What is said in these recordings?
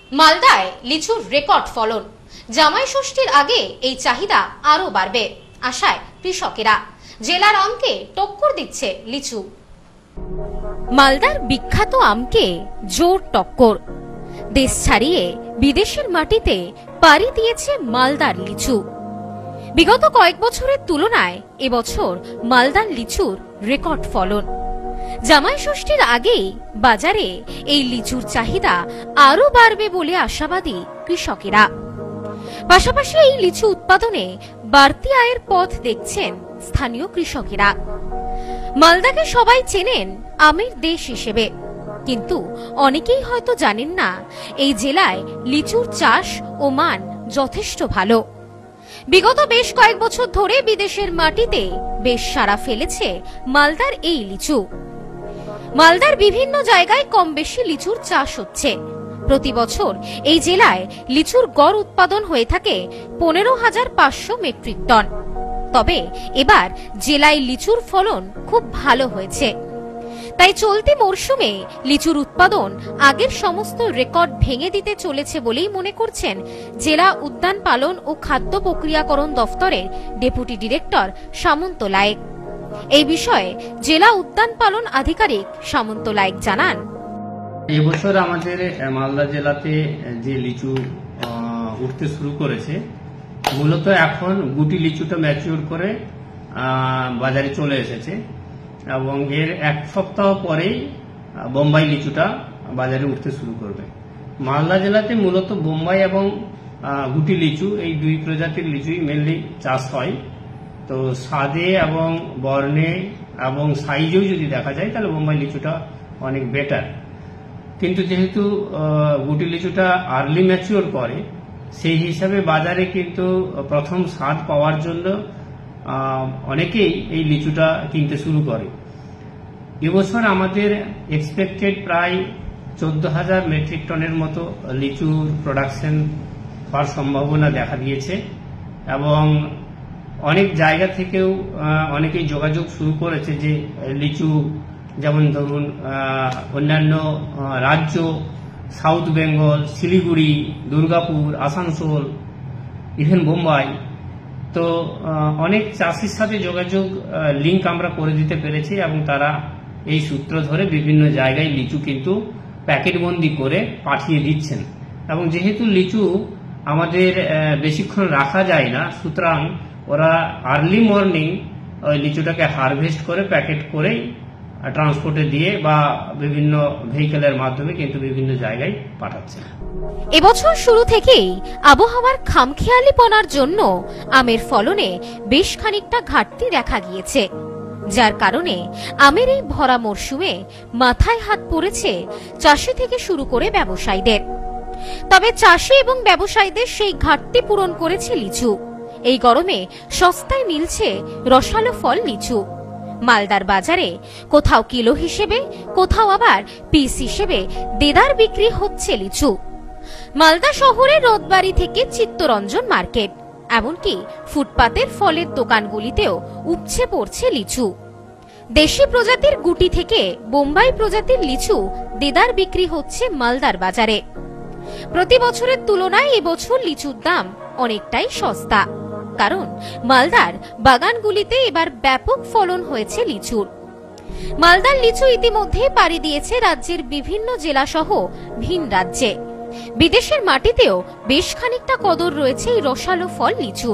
মালদায় লিচুর রেকর্ড ফলন। জামাই ষষ্ঠীর আগে এই চাহিদা আরো বাড়বে আশায় কৃষকেরা। জেলার আমকে টক্কর দিচ্ছে লিচু। মালদার বিখ্যাত আমকে জোর টক্কর। দেশ ছাড়িয়ে বিদেশের মাটিতে পাড়ি দিয়েছে মালদার লিচু। বিগত কয়েক বছরের তুলনায় এবছর মালদার লিচুর রেকর্ড ফলন। জামাই ষষ্ঠীর আগেই বাজারে এই লিচুর চাহিদা আরো বাড়বে বলে আশাবাদী কৃষকেরা। পাশাপাশি এই লিচু উৎপাদনে বাড়তি আয়ের পথ দেখছেন স্থানীয় কৃষকেরা। মালদাকে সবাই চেনেন আমের দেশ হিসেবে, কিন্তু অনেকেই হয়তো জানেন না এই জেলায় লিচুর চাষ ও মান যথেষ্ট ভালো। বিগত বেশ কয়েক বছর ধরে বিদেশের মাটিতে বেশ সাড়া ফেলেছে মালদার এই লিচু। মালদার বিভিন্ন জায়গায় কম বেশি লিচুর চাষ হচ্ছে। প্রতি বছর এই জেলায় লিচুর গড় উৎপাদন হয়ে থাকে 15,500 মেট্রিক টন। তবে এবার জেলায় লিচুর ফলন খুব ভালো হয়েছে। তাই চলতি মরশুমে লিচুর উৎপাদন আগের সমস্ত রেকর্ড ভেঙে দিতে চলেছে বলেই মনে করছেন জেলা উদ্যান পালন ও খাদ্য প্রক্রিয়াকরণ দফতরের ডেপুটি ডিরেক্টর সামন্ত লায়েক। এই বিষয়ে জেলা উদ্যান পালন আধিকারিক সামন্ত লায়েক জানান, এবছর আমাদের মালদা জেলাতে যে লিচু উঠতে শুরু করেছে, মূলত এখন গুটি লিচুটা ম্যাচিওর করে বাজারে চলে এসেছে এবং এর এক সপ্তাহ পরেই বোম্বাই লিচুটা বাজারে উঠতে শুরু করবে। মালদা জেলাতে মূলত বোম্বাই এবং গুটি লিচু এই দুই প্রজাতির লিচুই মেনলি চাষ হয়। তো স্বাদে এবং বর্ণে এবং সাইজেও যদি দেখা যায় তাহলে বোম্বাই লিচুটা অনেক বেটার। কিন্তু যেহেতু গুটি লিচুটা আর্লি ম্যাচিওর করে, সেই হিসাবে বাজারে কিন্তু প্রথম স্বাদ পাওয়ার জন্য অনেকেই এই লিচুটা কিনতে শুরু করে। এবছর আমাদের এক্সপেক্টেড প্রায় 14,000 মেট্রিক টনের মতো লিচুর প্রোডাকশন হওয়ার সম্ভাবনা দেখা দিয়েছে এবং অনেক জায়গা থেকেও অনেকেই যোগাযোগ শুরু করেছে যে লিচু, যেমন ধরুন অন্যান্য রাজ্য, সাউথ বেঙ্গল, শিলিগুড়ি, দুর্গাপুর, আসানসোল, ইভেন বোম্বাই, তো অনেক চাষির সাথে যোগাযোগ লিঙ্ক আমরা করে দিতে পেরেছি এবং তারা এই সূত্র ধরে বিভিন্ন জায়গায় লিচু কিন্তু প্যাকেটবন্দি করে পাঠিয়ে দিচ্ছেন। এবং যেহেতু লিচু আমাদের বেশিক্ষণ রাখা যায় না, সুতরাং ওরা আর্লি মর্নিং ওই লিচুটাকে হারভেস্ট করে প্যাকেট করেই ট্রান্সপোর্টে দিয়ে বা বিভিন্ন ভেহিকেলের মাধ্যমে কিন্তু বিভিন্ন জায়গায় পাঠাচ্ছে। এবছর শুরু থেকেই আবহাওয়ার খামখেয়ালিপনার জন্য আমের ফলনে বেশ খানিকটা ঘাটতি দেখা গিয়েছে, যার কারণে আমের এই ভরা মরশুমে মাথায় হাত পড়েছে চাষি থেকে শুরু করে ব্যবসায়ীদের। তবে চাষি এবং ব্যবসায়ীদের সেই ঘাটতি পূরণ করেছে লিচু। এই গরমে সস্তায় মিলছে রসালো ফল লিচু। মালদার বাজারে কোথাও কিলো হিসেবে, কোথাও আবার পিস হিসেবে দেদার বিক্রি হচ্ছে লিচু। মালদা শহরের রোদবাড়ি থেকে চিত্তরঞ্জন মার্কেট, এমনকি ফুটপাতের ফলের দোকানগুলিতেও উপচে পড়ছে লিচু। দেশি প্রজাতির গুটি থেকে বোম্বাই প্রজাতির লিচু দেদার বিক্রি হচ্ছে মালদার বাজারে। প্রতি বছরের তুলনায় এবছর লিচুর দাম অনেকটাই সস্তা, কারণ মালদার বাগানগুলিতে এবার ব্যাপক ফলন হয়েছে লিচুর। মালদার লিচু ইতিমধ্যে পাড়ি দিয়েছে রাজ্যের বিভিন্ন জেলা সহ ভিন রাজ্যে। বিদেশের মাটিতেও বেশ খানিকটা কদর রয়েছে এই রসালো ফল লিচুর।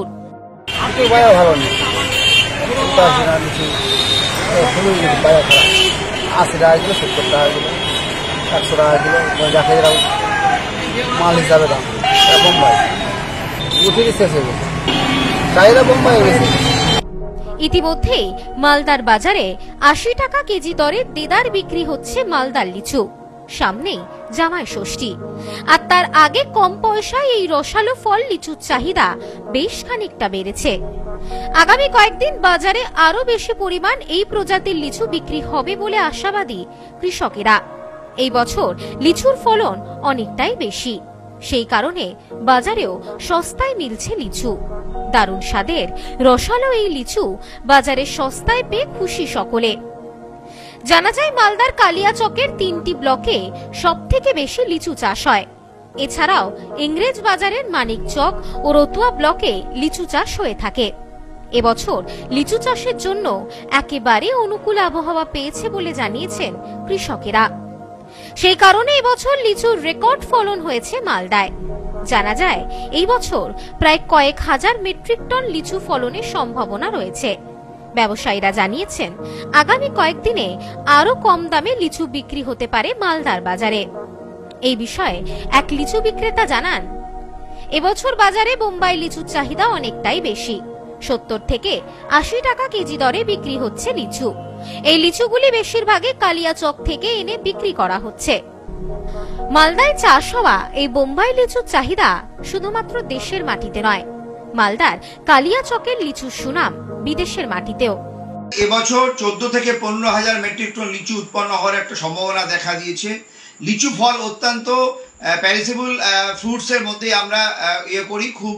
ইতিমধ্যে মালদার বাজারে 80 টাকা কেজি দরে দেদার বিক্রি হচ্ছে মালদার লিচু। সামনেই জামাই ষষ্ঠী, আর তার আগে কম পয়সায় এই রসালো ফল লিচুর চাহিদা বেশ খানিকটা বেড়েছে। আগামী কয়েকদিন বাজারে আরো বেশি পরিমাণ এই প্রজাতির লিচু বিক্রি হবে বলে আশাবাদী কৃষকেরা। এই বছর লিচুর ফলন অনেকটাই বেশি, সেই কারণে বাজারেও সস্তায় মিলছে লিচু। দারুণ স্বাদের রসালো এই লিচু বাজারে সস্তায় পেয়ে খুশি সকলে। জানা যায় মালদার কালিয়াচকের 3টি ব্লকে সবথেকে বেশি লিচু চাষ হয়। এছাড়াও ইংরেজ বাজারের মানিকচক ও রতুয়া ব্লকে লিচু চাষ হয়ে থাকে। এবছর লিচু চাষের জন্য একেবারে অনুকূল আবহাওয়া পেয়েছে বলে জানিয়েছেন কৃষকেরা। সেই কারণে এবছর লিচুর রেকর্ড ফলন হয়েছে মালদায়। জানা যায় এই বছর প্রায় কয়েক হাজার মেট্রিক টন লিচু ফলনের সম্ভাবনা রয়েছে। ব্যবসায়ীরা জানিয়েছেন আগামী কয়েকদিনে আরো কম দামে লিচু বিক্রি হতে পারে মালদার বাজারে। এই বিষয়ে এক লিচু বিক্রেতা জানান, এবছর বাজারে বোম্বাই লিচুর চাহিদা অনেকটাই বেশি। 70 থেকে 80 টাকা কেজি দরে বিক্রি হচ্ছে লিচু। এই লিচুগুলি বেশিরভাগই কালিয়াচক থেকে এনে বিক্রি করা হচ্ছে। মালদায় চাষ হওয়া এই বোম্বাই লিচুর চাহিদা শুধুমাত্র দেশের মাটিতে নয়, মালদার কালিয়াচকের লিচুর সুনাম বিদেশের মাটিতেও। এবছর 14 থেকে 15,000 মেট্রিক টন লিচু উৎপন্ন হওয়ার একটা সম্ভাবনা দেখা দিয়েছে। লিচু ফল অত্যন্ত প্যারিসেবল ফ্রুটসের মধ্যে আমরা করি, খুব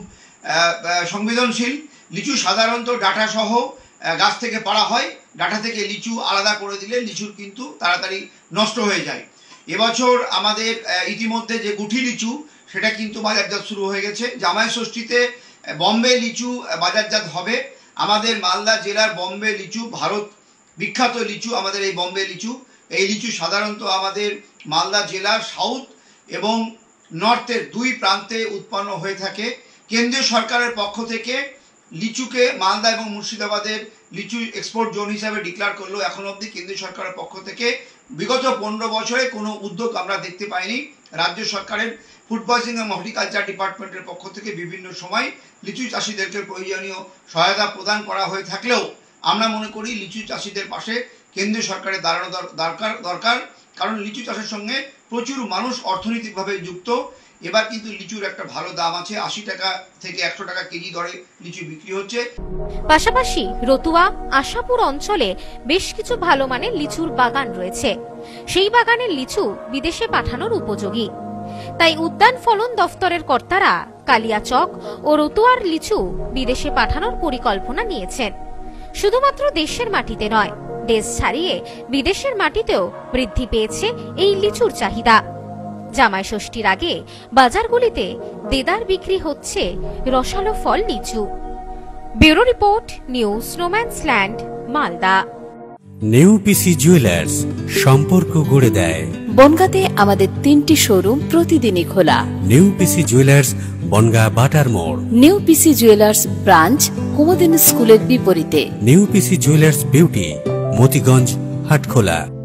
সংবেদনশীল। লিচু সাধারণত ডাঁটা সহ গাছ থেকে পাড়া হয়, ডাঁটা থেকে লিচু আলাদা করে দিলে লিচুর কিন্তু তাড়াতাড়ি নষ্ট হয়ে যায়। এবছর আমাদের ইতিমধ্যে যে গুটি লিচু সেটা কিন্তু বাজারজাত শুরু হয়ে গেছে। জামাই ষষ্ঠীতে বম্বে লিচু বাজারজাত হবে। আমাদের মালদা জেলার বম্বে লিচু ভারত বিখ্যাত লিচু, আমাদের এই বম্বে লিচু। এই লিচু সাধারণত আমাদের মালদা জেলার সাউথ এবং নর্থের দুই প্রান্তে উৎপন্ন হয়ে থাকে। কেন্দ্রীয় সরকারের পক্ষ থেকে লিচুকে মালদা এবং মুর্শিদাবাদের লিচু এক্সপোর্ট জোন হিসাবে ডিক্লেয়ার করলেও এখন অবধি কেন্দ্রীয় সরকারের পক্ষ থেকে বিগত 15 বছরে কোনো উদ্যোগ আমরা দেখতে পাইনি। রাজ্য সরকারের ফুড প্রসেসিং এবং হর্টিকালচার ডিপার্টমেন্টের পক্ষ থেকে বিভিন্ন সময় লিচু চাষিদেরকে প্রয়োজনীয় সহায়তা প্রদান করা হয়ে থাকলেও আমরা মনে করি লিচু চাষিদের পাশে কেন্দ্রীয় সরকারের দাঁড়ানো দরকার, কারণ লিচু চাষের সঙ্গে প্রচুর মানুষ অর্থনৈতিকভাবে যুক্ত। এবার কিন্তু লিচুর একটা ভালো দাম আছে, 80 টাকা থেকে 100 টাকা কেজি দরে লিচু বিক্রি হচ্ছে। পাশাপাশি রতুয়া আশাপুর অঞ্চলে বেশ কিছু ভালো মানের লিচুর বাগান রয়েছে। সেই বাগানের লিচু বিদেশে পাঠানোর উপযোগী। তাই উদ্যান ফলন দফতরের কর্তারা কালিয়াচক ও রতুয়ার লিচু বিদেশে পাঠানোর পরিকল্পনা নিয়েছেন। শুধুমাত্র দেশের মাটিতে নয়, দেশ ছাড়িয়ে বিদেশের মাটিতেও বৃদ্ধি পেয়েছে এই লিচুর চাহিদা। জামাই ষষ্ঠীর আগে বাজারগুলিতে দেদার বিক্রি হচ্ছে রসালো ফল লিচু। ব্যুরো রিপোর্ট, নিউজ স্নোম্যান্সল্যান্ড, মালদা। নিউ পিসি জুয়েলার্স, সম্পর্ক গড়ে দেয়। বনগাঁতে আমাদের 3টি শোরুম প্রতিদিনই খোলা। নিউ পিসি জুয়েলার্স, বনগাঁ বাটার মোড়। New PC jewellers branch Kumudini স্কুলের বিপরীতে। New PC jewellers beauty, Motiganj, Hatkhola.